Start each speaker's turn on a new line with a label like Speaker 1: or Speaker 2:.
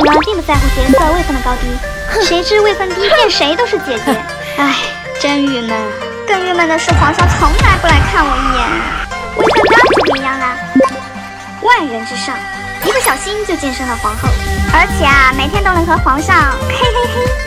Speaker 1: 呢并不在乎角色位分的高低，谁知位分低见谁都是姐姐，唉，真郁闷。更郁闷的是皇上从来不来看我一眼，位分高就不一样啦，万人之上，一不小心就晋升了皇后，而且啊每天都能和皇上嘿嘿嘿。